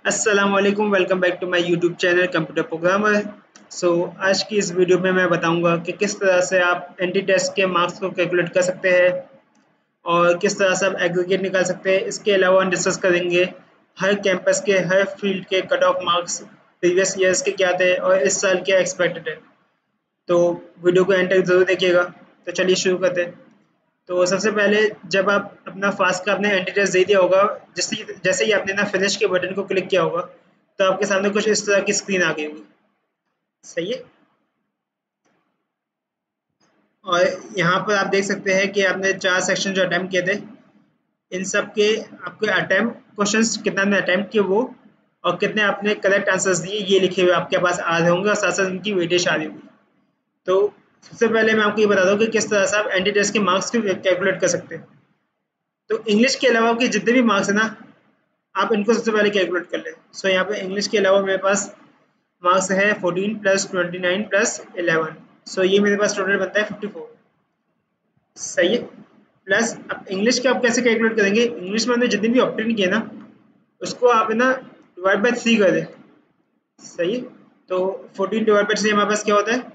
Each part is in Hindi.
अस्सलाम वालेकुम, welcome back to my YouTube channel computer programmer. आज की इस वीडियो में मैं बताऊंगा कि किस तरह से आप एंटी टेस्ट के मार्क्स को कैलकुलेट कर सकते हैं और किस तरह से आप एग्रीगेट निकाल सकते हैं। इसके अलावा हम डिस्कस करेंगे हर कैंपस के हर फील्ड के cut off marks previous years के क्या थे और इस साल क्या एक्सपेक्टेड है। तो वीडियो को एंड तक जरूर देखिएगा। तो चलिए शुरू करते हैं। तो सबसे पहले जब आप अपना फास्ट का आपने एंटी टेस्ट दे दिया होगा, जैसे जैसे ही आपने ना फिनिश के बटन को क्लिक किया होगा, तो आपके सामने कुछ इस तरह की स्क्रीन आ गई होगी। सही है। और यहाँ पर आप देख सकते हैं कि आपने 4 सेक्शन जो अटेम्प्ट किए थे, इन सब के आपके अटेम्प्ट क्वेश्चंस कितना आपने अटेम्प्ट किए वो और कितने आपने करेक्ट आंसर्स दिए, ये लिखे हुए आपके पास आ रहे होंगे और साथ साथ इनकी वेटेज आ रही होगी। तो सबसे पहले मैं आपको ये बता दूँ कि किस तरह से आप एंटी टेस्ट के मार्क्स को कैलकुलेट कर सकते हैं। तो इंग्लिश के अलावा के जितने भी मार्क्स है ना, आप इनको सबसे पहले कैलकुलेट कर लें। यहाँ पे इंग्लिश के अलावा मेरे पास मार्क्स है 14 प्लस 29 प्लस 11। ये मेरे पास टोटल बनता है 54। सही है। प्लस अब इंग्लिश के आप कैसे कैलकुलेट करेंगे, इंग्लिश में हमने जितने भी ऑप्टेन किए ना, उसको आप है ना डिवाइड बाय 3 कर दें। सही है। तो 14 डिवाइड बाय 3 हमारे पास क्या होता है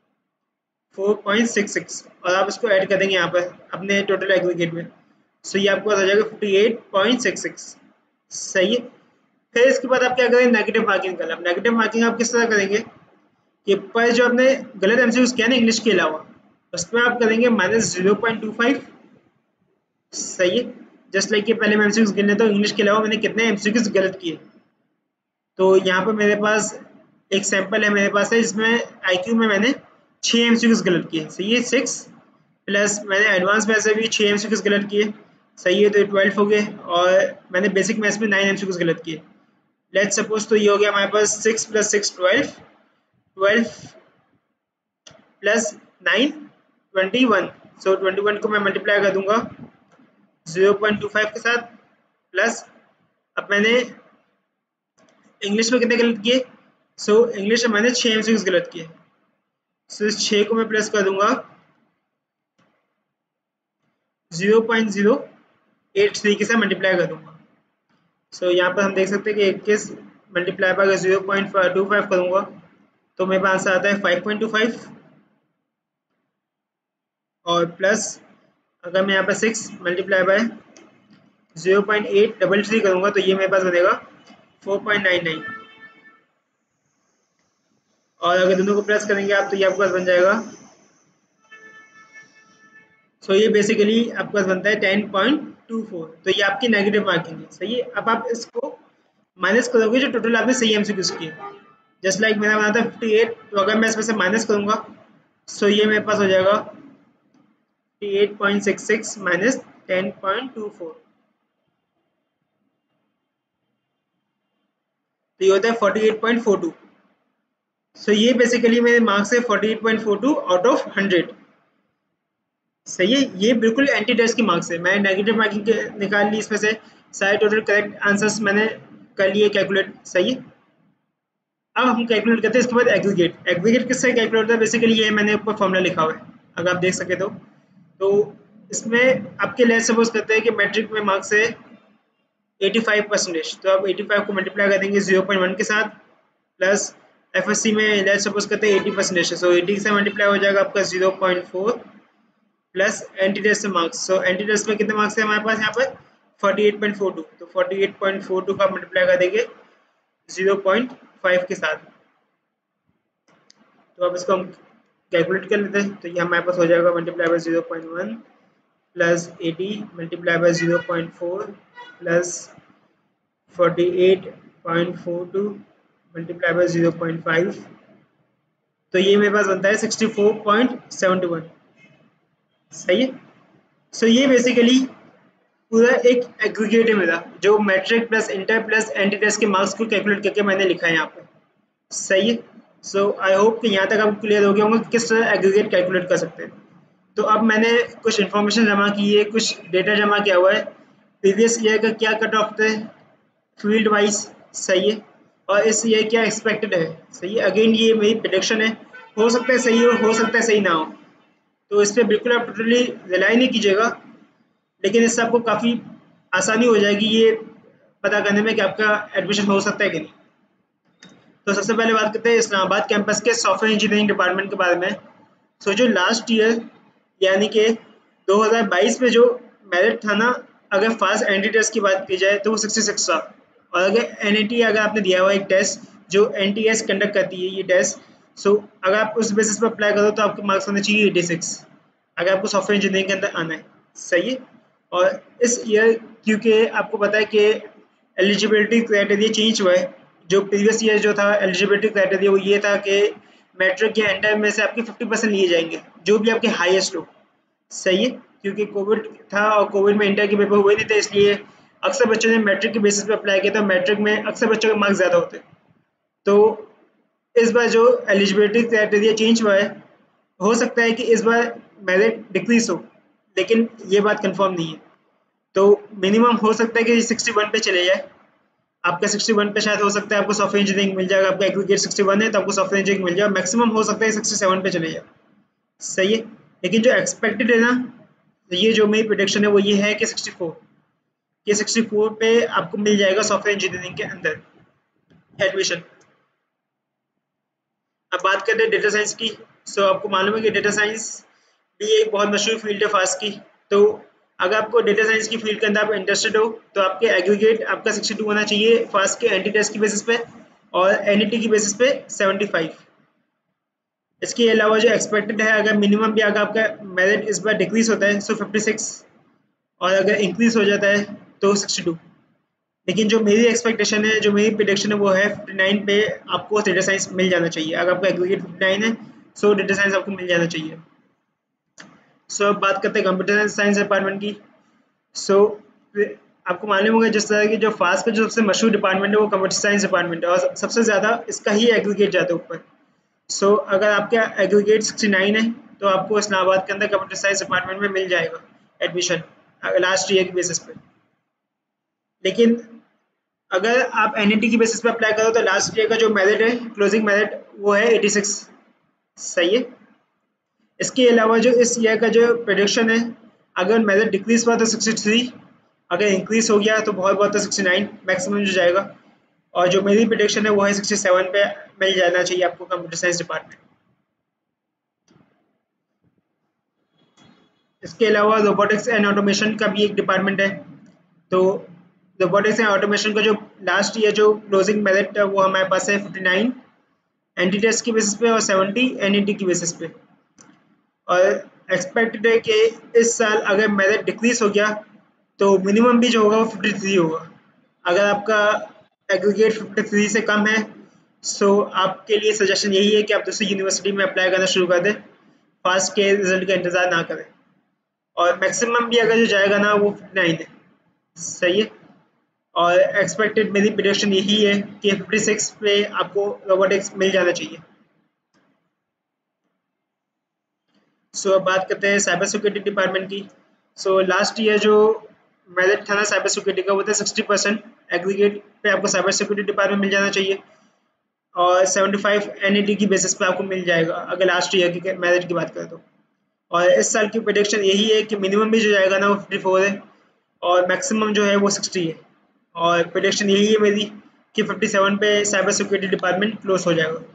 4.66 और आप इसको ऐड कर देंगे यहाँ पर अपने टोटल एग्रीगेट में। ये आपके पास आ जाएगा 58.66। सही है। फिर इसके बाद आप क्या करेंगे, नेगेटिव मार्किंग करना। नेगेटिव मार्किंग आप किस तरह करेंगे कि पर जो आपने गलत एमसीक्यूज किया ना इंग्लिश के अलावा, उसमें आप करेंगे -0.25। सही है। जस्ट लाइक कि पहले मैं एमसीक्यूज गिन लेता हूँ इंग्लिश के अलावा मैंने कितने एमसीक्यूज गलत किए। तो यहाँ पर मेरे पास एक सैंपल है, मेरे पास है जिसमें आईक्यू में मैंने 6 एमसीक्यूज गलत किए। सही है। 6 प्लस मैंने एडवांस में से भी 6 एमसीक्यूज गलत किए। सही है। तो 12 हो गए। और मैंने बेसिक मैथ्स में 9 एमसीक्यूज गलत किए। लेट्स सपोज तो ये हो गया हमारे पास 6 प्लस 6 12, 12 प्लस 9 21। 21 को मैं मल्टीप्लाई कर दूंगा 0.25 के साथ। प्लस अब मैंने इंग्लिश में कितने गलत किए, इंग्लिश में मैंने 6 एमसीक्यूज गलत किए। इस 6 को मैं प्लस कर दूंगा 0.083 के साथ मल्टीप्लाई कर दूंगा। यहाँ पर हम देख सकते हैं कि 21 मल्टीप्लाई पर 0.25 करूंगा तो मेरे पास आंसर आता है 5.25। और प्लस अगर मैं यहाँ पर 6 मल्टीप्लाई बाय 0.833 करूंगा तो ये मेरे पास बनेगा 4.99। और अगर दोनों को प्लस करेंगे आप तो ये आपके पास बन जाएगा। ये बेसिकली आपके पास बनता है 10.24। तो ये आपकी नेगेटिव मार्किंग है। सही है। अब आप इसको माइनस करोगे जो टोटल आपने सही एमसीक्यूज किए। जस्ट लाइक मेरा बना था 58, तो अगर मैं इसमें से माइनस करूंगा ये मेरे पास हो जाएगा 58.66 माइनस 10.24। तो ये होता है 48.42। ये बेसिकली मेरे मार्क्स है 48.42 आउट ऑफ 100। सही है। ये बिल्कुल एंटी टेस्ट की मार्क्स है। मैंने नेगेटिव मार्किंग निकाल ली, इसमें से सारे टोटल करेक्ट आंसर्स मैंने कर लिए कैलकुलेट। सही है। अब हम कैलकुलेट करते हैं इसके बाद एग्रीगेट। एग्रीगेट किससे कैलकुलेट होता है, बेसिकली ये मैंने ऊपर फॉर्मूला लिखा हुआ है, अगर आप देख सके तो इसमें आपके लेट सपोज करते हैं कि मैट्रिक में मार्क्स है 85%। तो आप 85 को मल्टीप्लाई कर देंगे 0.1 के साथ। प्लस एफएससी में लेट सपोज करते हैं 80% है, 80 से मल्टीप्लाई हो जाएगा आपका 0.4 plus entry test marks. Entry test में कितने मार्क्स है हमारे पास यहाँ पर 48.42। तो 48.42 का मल्टीप्लाई कर देंगे 0.5 के साथ। तो अब इसको हम कैलकुलेट कर लेते हैं। तो ये हमारे पास हो जाएगा multiply by 0.1 plus 80 multiply by 0.4 plus 48.42 multiply by 0.5। तो ये मेरे पास बनता है 64.71। सही है। ये बेसिकली पूरा एक एग्रीगेट है मेरा, जो matric plus inter plus entry test के मार्क्स को कैलकुलेट करके मैंने लिखा है यहाँ पे। सही है। आई होप कि यहाँ तक आपको क्लियर हो गया होगा कि किस तरह एग्रीगेट कैलकुलेट कर सकते हैं। तो अब मैंने कुछ इन्फॉर्मेशन जमा की है, कुछ डेटा जमा किया हुआ है प्रीवियस ईयर का क्या कट ऑफ थे फील्ड वाइज। सही है। और इस ईयर क्या एक्सपेक्टेड है। सही है। अगेन ये मेरी प्रेडिक्शन है, हो सकता है सही हो सकता है सही ना हो। तो इस पर बिल्कुल आप टोटली रिलाई नहीं कीजिएगा, लेकिन इससे आपको काफ़ी आसानी हो जाएगी ये पता करने में कि आपका एडमिशन हो सकता है कि नहीं। तो सबसे पहले बात करते हैं इस्लामाबाद कैंपस के सॉफ्टवेयर इंजीनियरिंग डिपार्टमेंट के बारे में। सो जो लास्ट ईयर यानी कि 2022 में जो मेरिट था ना, अगर फास्ट एंट्री टेस्ट की बात की जाए तो वो 66 था। और अगर एनएटी अगर आपने दिया हुआ एक टेस्ट जो एनटीएस कंडक्ट करती है ये टेस्ट, सो अगर आप उस बेसिस पर अप्लाई करो तो आपके मार्क्स होने चाहिए 86, अगर आपको सॉफ्टवेयर इंजीनियरिंग के अंदर आना है। सही है। और इस ईयर क्योंकि आपको पता है कि एलिजिबिलिटी क्राइटेरिया चेंज हुआ है। जो प्रीवियस ईयर जो था एलिजिबिलिटी क्राइटेरिया वो ये था कि मैट्रिक या इंटर में से आपके 50% लिए जाएंगे जो भी आपके हाईएस्ट हो। सही है। क्योंकि कोविड था और कोविड में इंटर के पेपर हुए नहीं थे, इसलिए अक्सर बच्चों ने मैट्रिक के बेसिस पे अप्लाई किया, तो मैट्रिक में अक्सर बच्चों के मार्क्स ज़्यादा होते। तो इस बार जो एलिजिबिलिटी क्राइटेरिया चेंज हुआ है, हो सकता है कि इस बार मेरिट डिक्रीज हो, लेकिन ये बात कंफर्म नहीं है। तो मिनिमम हो सकता है कि 61 पे चले जाए। आपका 61 पे शायद हो सकता है आपको सॉफ्टवेयर इंजीनियरिंग मिल जाएगा, आपका एग्रीगेट 61 है तो आपको सॉफ्टवेयर इंजीनियरिंग मिल जाएगा। मैक्सिमम हो सकता है 67 पे चले जाए। सही है। लेकिन जो एक्सपेक्टेड है ना, ये जो मेरी प्रोडिक्शन है वो ये है कि 64, ये 64 पे आपको मिल जाएगा सॉफ्टवेयर इंजीनियरिंग के अंदर एडमिशन। अब बात करते हैं डेटा साइंस की। सो आपको मालूम है कि डेटा साइंस भी एक बहुत मशहूर फील्ड है फास्ट की। तो अगर आपको डेटा साइंस की फील्ड के अंदर आप इंटरेस्टेड हो तो आपके एग्रीगेट आपका 62 होना चाहिए फास्ट के एंटी टेस्ट की बेसिस पे, और एनईटी की बेसिस पे 75। इसके अलावा जो एक्सपेक्टेड है, अगर मिनिमम भी अगर आपका मेरिट इस बार डिक्रीज होता है सो 56, और अगर इंक्रीज हो जाता है तो 62। लेकिन जो मेरी एक्सपेक्टेशन है, जो मेरी प्रिडिक्शन है वो है 59 पे आपको डेटा साइंस मिल जाना चाहिए। अगर आपका एग्रीगेट 59 है सो डेटा साइंस आपको मिल जाना चाहिए। सो अब बात करते हैं कंप्यूटर साइंस डिपार्टमेंट की। सो आपको मालूम होगा जिस तरह की जो फास्ट का जो सबसे मशहूर डिपार्टमेंट है वो कंप्यूटर साइंस डिपार्टमेंट है, और सबसे ज़्यादा इसका ही एग्रीगेट जाता है ऊपर। सो अगर आपका एग्रीगेट 69 है तो आपको इस्लामाबाद के अंदर कंप्यूटर साइंस डिपार्टमेंट में मिल जाएगा एडमिशन लास्ट ईयर की बेसिस पे। लेकिन अगर आप एनईटी की बेसिस पे अप्लाई करो तो लास्ट ईयर का जो मेरिट है, क्लोजिंग मेरिट, वो है 86। सही है। इसके अलावा जो इस ईयर का जो प्रोडिक्शन है, अगर मेरिट डिक्रीज हुआ तो 63, अगर इंक्रीज हो गया तो बहुत बहुत तो 69 मैक्सिमम जो जाएगा। और जो मेरी प्रोडिक्शन है वो है 67 पे मिल जाना चाहिए आपको कंप्यूटर साइंस डिपार्टमेंट। इसके अलावा रोबोटिक्स एंड ऑटोमेशन का भी एक डिपार्टमेंट है। तो रोबोटिक्स एंड ऑटोमेशन का जो लास्ट ईयर जो क्लोजिंग मेरिट है वो हमारे पास है 59 एंटी टेस्ट की बेसिस पे और 70 एनईटी की बेसिस पे। और एक्सपेक्टेड है कि इस साल अगर मेरिट डिक्रीज हो गया तो मिनिमम भी जो होगा वो 53 होगा। अगर आपका एग्रीगेट 53 से कम है सो आपके लिए सजेशन यही है कि आप दूसरी यूनिवर्सिटी में अप्लाई करना शुरू कर दें, फास्ट के रिजल्ट का इंतज़ार ना करें। और मैक्सिमम भी अगर जो जाएगा ना वो 59 है। सही है। और एक्सपेक्टेड मेरी प्रेडिक्शन यही है कि 56 पे आपको रोबोटिक्स मिल जाना चाहिए। सो अब बात करते हैं साइबर सिक्योरिटी डिपार्टमेंट की। सो लास्ट ईयर जो मेरिट था ना साइबर सिक्योरिटी का वो था 60%। एग्रीगेट पे आपको साइबर सिक्योरिटी डिपार्टमेंट मिल जाना चाहिए, और 75 एनईटी की बेसिस पे आपको मिल जाएगा अगर लास्ट ईयर की मेरिट की बात करें तो। और इस साल की प्रेडिक्शन यही है कि मिनिमम भी जो जाएगा ना वो 54 है, और मैक्सिमम जो है वो 60 है। और प्रेडिक्शन यही है मेरी कि 57 पे साइबर सिक्योरिटी डिपार्टमेंट क्लोज हो जाएगा।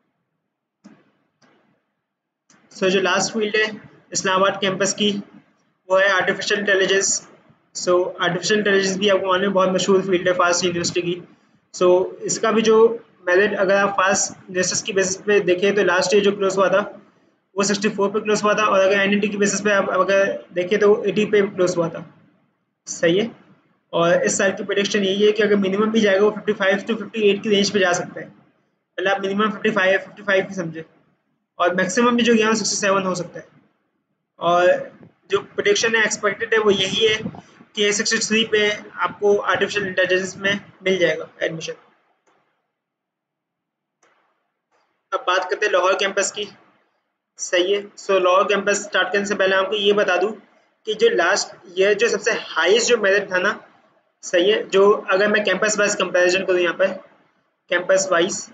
सो जो लास्ट फील्ड है इस्लामाबाद कैंपस की वो है artificial intelligence. So artificial intelligence भी आपको मालूम है बहुत मशहूर फील्ड है फास्ट यूनिवर्सिटी की। सो इसका भी जो मेरिट अगर आप फास्ट यूनिवर्सिटी की बेसिस पे देखें तो लास्ट ईयर जो क्लोज हुआ था वो 64 पे क्लोज हुआ था, और अगर एनईटी की बेसिस पे आप अगर देखें तो 80 पे क्लोज हुआ था। सही है। और इस साल की प्रेडिक्शन यही है कि अगर मिनिमम भी जाएगा वो 55 टू 58 की रेंज पे जा सकता है। मतलब आप मिनिमम 55 ही समझे, और मैक्सिमम भी जो गया 67 हो सकता है। और जो प्रोडिक्शन है एक्सपेक्टेड है वो यही है कि 63 पे आपको आर्टिफिशियल इंटेलिजेंस में मिल जाएगा एडमिशन। अब बात करते हैं लाहौर कैंपस की। सही है। सो लाहौर कैंपस स्टार्ट करने से पहले आपको ये बता दूं कि जो लास्ट ईयर जो सबसे हाईएस्ट जो मेरिट था ना, सही है, जो अगर मैं कैंपस वाइज कंपैरिजन करूँ यहाँ पर कैंपस वाइज,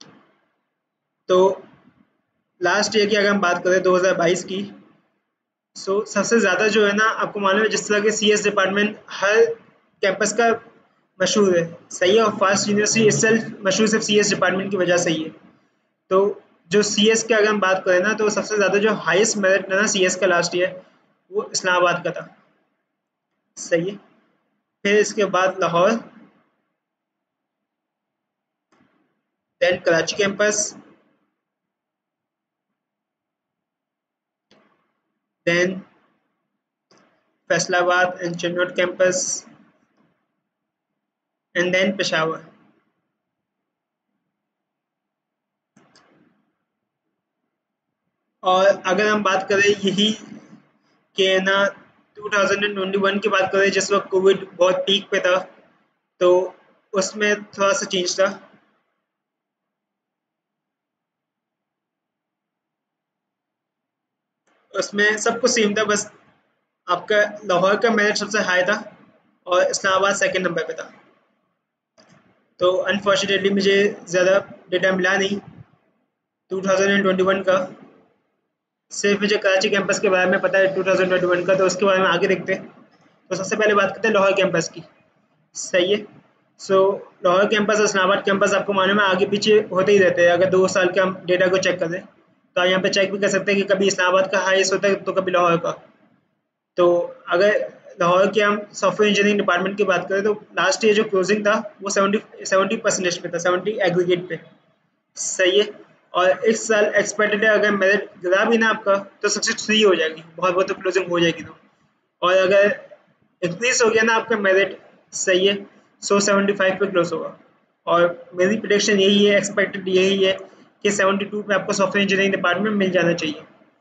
तो लास्ट ईयर की अगर हम बात करें 2022 की, सबसे ज़्यादा जो है ना, आपको मालूम है जिस तरह के CS डिपार्टमेंट हर कैंपस का मशहूर है, सही है, और फास्ट यूनिवर्सिटी itself मशहूर सिर्फ CS डिपार्टमेंट की वजह से ही है। तो जो CS की अगर हम बात करें ना, तो सबसे ज़्यादा जो हाईएस्ट मेरिट है ना CS का लास्ट ईयर, वो इस्लामाबाद का था, सही है। फिर इसके बाद Lahore, then Karachi campus, then Faisalabad and Chiniot campus, and then Peshawar. और अगर हम बात करें यही कि ना 2021 की बात करें, जिस वक्त कोविड बहुत पीक पे था, तो उसमें थोड़ा सा चेंज था। उसमें सब कुछ सेम था, बस आपका लाहौर का मेरिट सबसे हाई था और इस्लामाबाद सेकंड नंबर पे था। तो अनफॉर्चुनेटली मुझे ज़्यादा डेटा मिला नहीं 2021 का, सिर्फ मुझे कराची कैंपस के बारे में पता है 2021 का, तो उसके बारे में आगे देखते हैं। तो सबसे पहले बात करते हैं लाहौर कैंपस की, सही है। सो लाहौर कैंपस और इस्लामाबाद कैंपस आपको मालूम है आगे पीछे होते ही रहते हैं। अगर 2 साल के हम डेटा को चेक करें, तो आप यहाँ पे चेक भी कर सकते हैं कि कभी इस्लामाबाद का हाईएस्ट होता है तो कभी लाहौर का। तो अगर लाहौर के हम सॉफ्टवेयर इंजीनियरिंग डिपार्टमेंट की बात करें, तो लास्ट ईयर जो क्लोजिंग था वो 70% पे था, 70 एग्रीगेट पे, सही है। और इस साल एक्सपेक्टेड है अगर मेरिट गिरा भी ना आपका, तो 63 हो जाएगी, बहुत बहुत तो क्लोजिंग हो जाएगी। तो और अगर इंक्रीज हो गया ना आपका मेरिट, सही है, 75 पे क्लोज होगा। और मेरी प्रिडिक्शन यही है, एक्सपेक्टेड यही है कि 72 पे आपको सॉफ्टवेयर इंजीनियरिंग डिपार्टमेंट मिल जाना चाहिए।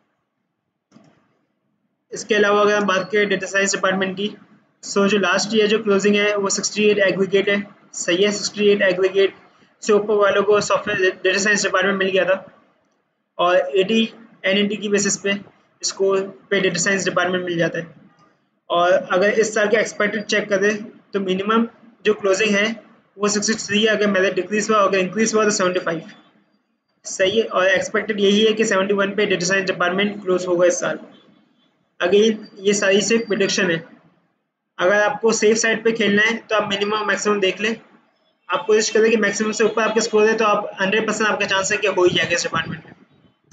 इसके अलावा अगर हम बात करें डेटा साइंस डिपार्टमेंट की, जो लास्ट ईयर जो क्लोजिंग है वो 68 एग्रीगेट है, सही है। 68 एग्रीगेट से ऊपर वालों को सॉफ्टवेयर डेटा साइंस डिपार्टमेंट मिल गया था, और 80 NNT की बेसिस पे स्कोर पे डेटा साइंस डिपार्टमेंट मिल जाता है। और अगर इस साल के एक्सपेक्टेड चेक करें, तो मिनिमम जो क्लोजिंग है वो 63 है, अगर मेरिट डिक्रीज हुआ, अगर इंक्रीज हुआ तो 75, सही है। और एक्सपेक्टेड यही है कि 71 पे डेटा साइंस डिपार्टमेंट क्लोज होगा इस साल। अगेन ये सारी सिर्फ प्रिडिक्शन है, अगर आपको सेफ साइड पे खेलना है तो आप मिनिमम मैक्सिमम देख लें। आप कोशिश करें कि मैक्सिमम से ऊपर आपके स्कोर है, तो आप 100% आपका चांस है कि हो ही जाएगा इस डिपार्टमेंट में।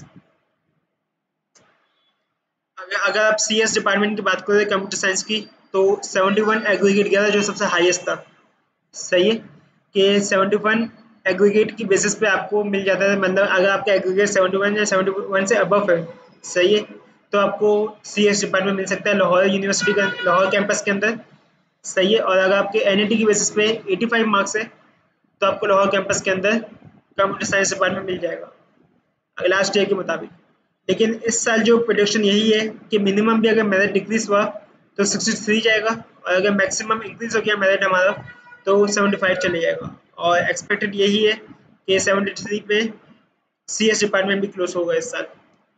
अगर आप CS डिपार्टमेंट की बात करें कंप्यूटर साइंस की, तो 71 एग्रीगेट गया था जो सबसे हाईएस्ट था, सही है। कि 71 एग्रीगेट की बेसिस पे आपको मिल जाता है, मतलब अगर आपका एग्रीगेट 71 या 71 से अबव है, सही है, तो आपको CS डिपार्टमेंट मिल सकता है लाहौर यूनिवर्सिटी का, लाहौर कैंपस के अंदर, सही है। और अगर आपके NNT की बेसिस पे 85 मार्क्स है, तो आपको लाहौर कैंपस के अंदर कंप्यूटर साइंस डिपार्टमेंट मिल जाएगा लास्ट ईयर के मुताबिक। लेकिन इस साल जो प्रोडिक्शन यही है कि मिनिमम भी अगर मेरिट डिक्रीज हुआ तो 63 जाएगा, और अगर मैक्सिमम इंक्रीज हो गया मेरिट हमारा तो 75 चले जाएगा। और एक्सपेक्टेड यही है कि 73 पे CS डिपार्टमेंट भी क्लोज होगा इस साल।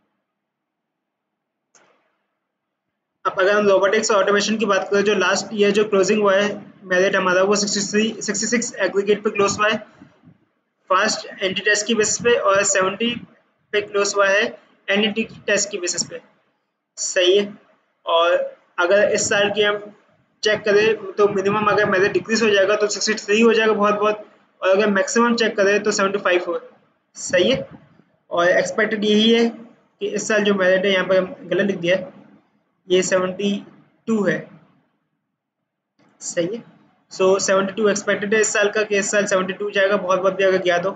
अब अगर हम रोबोटिक्स और ऑटोमेशन की बात करें, जो लास्ट ईयर जो क्लोजिंग हुआ है मेरिट हमारा वो 66 एग्रीगेट पे क्लोज हुआ है फास्ट एंटी टेस्ट की बेसिस पे, और 70 पे क्लोज हुआ है NNT की टेस्ट की बेसिस पे, सही है। और अगर इस साल की हम चेक करें, तो मिनिमम अगर मेरिट डिक्रीज हो जाएगा तो 63 हो जाएगा बहुत बहुत, और अगर मैक्सिमम चेक करें तो 75 हो, सही है। और एक्सपेक्टेड यही है कि इस साल जो मेरिट है, यहाँ पर गलत लिख दिया है, ये 72 है, सही है। 72 एक्सपेक्टेड है इस साल का, कि इस साल 72 जाएगा बहुत बहुत भी अगर गया तो।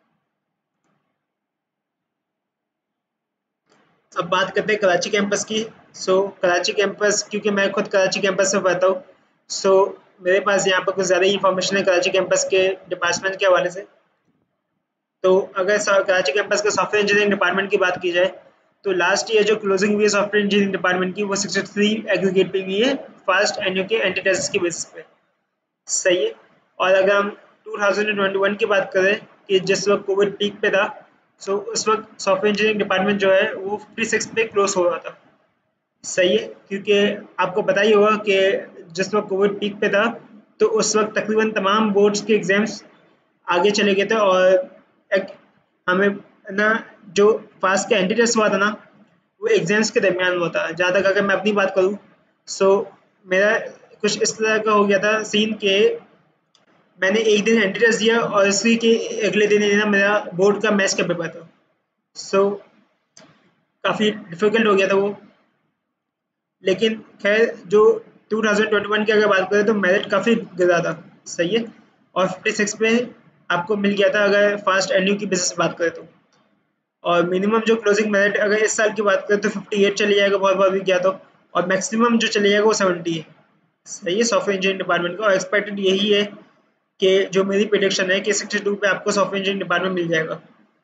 अब बात करते हैं कराची कैंपस की। कराची कैंपस, क्योंकि मैं खुद कराची कैंपस से पढ़ता हूँ, मेरे पास यहाँ पर कुछ ज़्यादा ही इंफॉर्मेशन है कराची कैंपस के डिपार्टमेंट के हवाले से। तो अगर कराची कैंपस के सॉफ्टवेयर इंजीनियरिंग डिपार्टमेंट की बात की जाए, तो लास्ट ईयर जो क्लोजिंग हुई है सॉफ्टवेयर इंजीनियरिंग डिपार्टमेंट की, वो 63 एग्रीगेट पे हुई है फास्ट एनयू के एंटी टेस्ट की बेसिस पे, सही है। और अगर हम 2021 की बात करें कि जिस वक्त कोविड पीक पे था, उस वक्त सॉफ्टवेयर इंजीनियरिंग डिपार्टमेंट जो है वो 56 पे क्लोज हो रहा था, सही है। क्योंकि आपको पता ही होगा कि जिस वक्त कोविड पीक पे था, तो उस वक्त तकरीबन तमाम बोर्ड्स के एग्जाम्स आगे चले गए थे, और एक हमें ना जो फास्ट का एंटी टेस्ट हुआ था ना, वो एग्जाम्स के दरमियान में होता है। जहाँ तक अगर मैं अपनी बात करूँ, सो मेरा कुछ इस तरह का हो गया था सीन के मैंने एक दिन एंट्री टेस्ट दिया और इसी के अगले दिन ही ना मेरा बोर्ड का मैथ्स का पेपर था। सो काफ़ी डिफिकल्ट हो गया था वो। लेकिन खैर जो 2021 की अगर बात करें तो मेरिट काफ़ी गिरा था, सही है। और 56 पे आपको मिल गया था अगर फास्ट एनयू की बेसिस बात करें तो। और मिनिमम जो क्लोजिंग मेरिट अगर इस साल की बात करें तो 58 चले जाएगा, बहुत बहुत भी गया तो। और मैक्सिमम जो चले जाएगा वो 70 है, सही है, सॉफ्टवेयर इंजीनियरिंग डिपार्टमेंट का। और एक्सपेक्टेड यही है कि जो मेरी प्रेडिक्शन है कि 62 पे आपको सॉफ्टवेयर इंजीनियरिंग डिपार्टमेंट मिल जाएगा।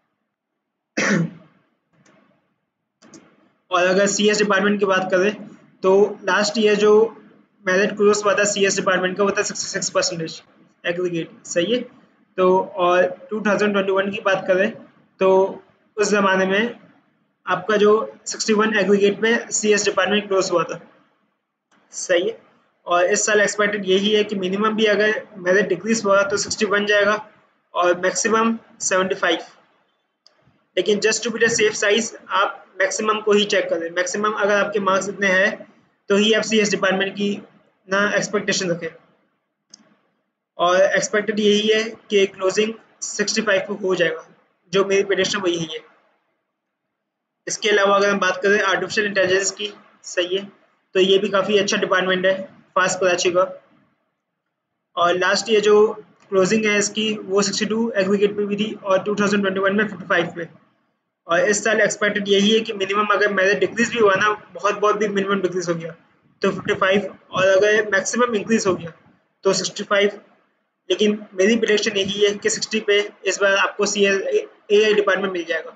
और अगर CS डिपार्टमेंट की बात करें तो लास्ट ईयर जो मेरिट क्रॉस हुआ था CS डिपार्टमेंट का वो था 66% एग्रीगेट, सही है। तो और 2021 की बात करें तो उस ज़माने में आपका जो 61 एग्रीगेट पे CS डिपार्टमेंट क्लोज हुआ था, सही है। और इस साल एक्सपेक्टेड यही है कि मिनिमम भी अगर मेरिट डिक्रीज हुआ तो 60 बन जाएगा और मैक्सिमम 75। लेकिन just to be the safe side आप मैक्सिमम को ही चेक करें। मैक्सिमम अगर आपके मार्क्स इतने हैं तो ही आप CS डिपार्टमेंट की ना एक्सपेक्टेशन रखें। और एक्सपेक्टेड यही है कि क्लोजिंग 65 पे हो जाएगा, जो मेरी प्रेडिक्शन वो यही है। इसके अलावा अगर हम बात करें आर्टिफिशियल इंटेलिजेंस की, सही है, तो ये भी काफ़ी अच्छा डिपार्टमेंट है फास्ट कराची का। और लास्ट ईयर जो क्लोजिंग है इसकी वो 62 एग्रीगेट पे भी थी और 2021 में 55 पे। और इस साल एक्सपेक्टेड यही है कि मिनिमम अगर मेरिट डिक्रीज भी हुआ ना, बहुत बहुत भी मिनिमम डिक्रीज हो गया तो 55, और अगर मैक्सिमम इंक्रीज हो गया तो 65। लेकिन मेरी प्रेडिक्शन यही है कि 60 पे इस बार आपको AI डिपार्टमेंट मिल जाएगा।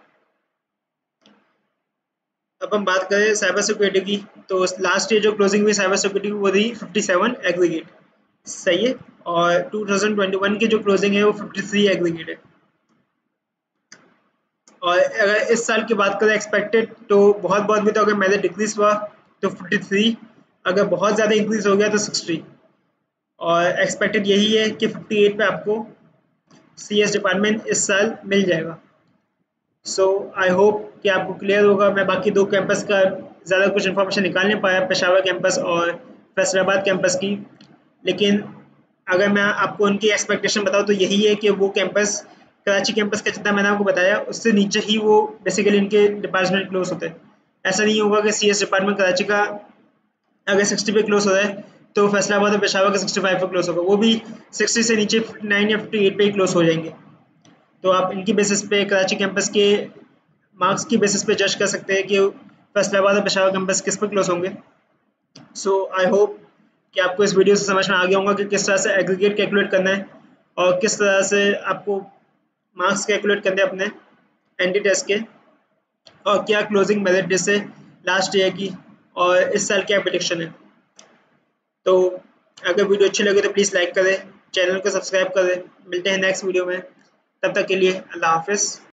अब हम बात करें साइबर सिक्योरिटी की, तो लास्ट ईयर जो क्लोजिंग हुई साइबर सिक्योरिटी की वो थी 57 एग्रीगेट, सही है। और 2021 की जो क्लोजिंग है वो 53 एग्रीगेट है। और अगर इस साल की बात करें एक्सपेक्टेड तो बहुत बहुत भी तो अगर मेरिट डिक्रीज हुआ तो 53, अगर बहुत ज़्यादा इंक्रीज हो गया तो 60। और एक्सपेक्टेड यही है कि 58 पे आपको CS डिपार्टमेंट इस साल मिल जाएगा। सो आई होप कि आपको क्लियर होगा। मैं बाकी दो कैंपस का ज़्यादा कुछ इन्फॉर्मेशन निकाल नहीं पाया, पेशावर कैंपस और फैसलाबाद कैंपस की। लेकिन अगर मैं आपको उनकी एक्सपेक्टेशन बताऊँ तो यही है कि वो कैंपस कराची कैंपस का जितना मैंने आपको बताया उससे नीचे ही वो बेसिकली इनके डिपार्टमेंट क्लोज होते हैं। ऐसा नहीं होगा कि CS डिपार्टमेंट कराची का अगर 60 पे क्लोज हो रहा है तो फैसलाबाद और पेशावर का 65 पे क्लोज होगा, वो भी 60 से नीचे 59 या 58 पे ही क्लोज हो जाएंगे। तो आप इनकी बेसिस पे कराची कैंपस के मार्क्स की बेसिस पे जज कर सकते हैं कि फैसलाबाद और पेशावर कैंपस किस पे क्लोज होंगे। सो आई होप कि आपको इस वीडियो से समझ में आ गया होगा कि किस तरह से एग्रीगेट कैलकुलेट करना है और किस तरह से आपको मार्क्स कैलकुलेट करने हैं अपने एंटी टेस्ट के, और क्या क्लोजिंग मेरिट लिस्ट है लास्ट ईयर की और इस साल क्या प्रेडिक्शन है। तो अगर वीडियो अच्छी लगे तो प्लीज़ लाइक करें, चैनल को सब्सक्राइब करें। मिलते हैं नेक्स्ट वीडियो में, तब तक के लिए अल्लाह हाफिज़।